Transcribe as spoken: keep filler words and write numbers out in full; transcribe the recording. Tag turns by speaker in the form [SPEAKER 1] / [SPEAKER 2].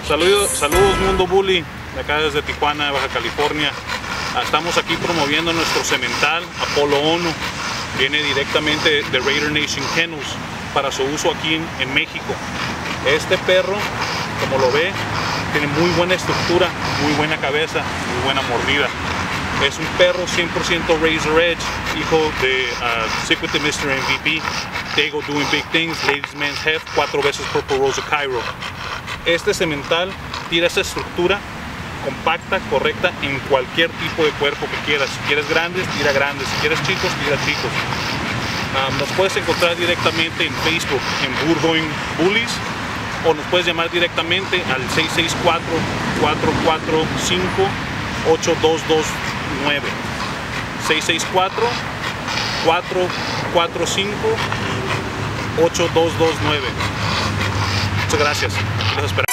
[SPEAKER 1] Saludos, saludos Mundo Bully, de acá desde Tijuana, Baja California. Estamos aquí promoviendo nuestro semental Apolo Ono. Viene directamente de Raider Nation Kennels para su uso aquí en, en México. Este perro, como lo ve, tiene muy buena estructura, muy buena cabeza, muy buena mordida. Es un perro cien por ciento Razor Edge, hijo de uh, Secret mister M V P, Dago Doing Big Things, Ladies Man's Heft, cuatro veces Purple Rose of Cairo. Este semental tira esa estructura compacta, correcta en cualquier tipo de cuerpo que quieras. Si quieres grandes, tira grandes. Si quieres chicos, tira chicos. Um, nos puedes encontrar directamente en Facebook, en Burgoyne Bullies, o nos puedes llamar directamente al seis seis cuatro, cuatro cuatro cinco, ocho dos dos nueve. seis seis cuatro, cuatro cuatro cinco, ocho dos dos nueve. Muchas gracias. Aquí los esperamos.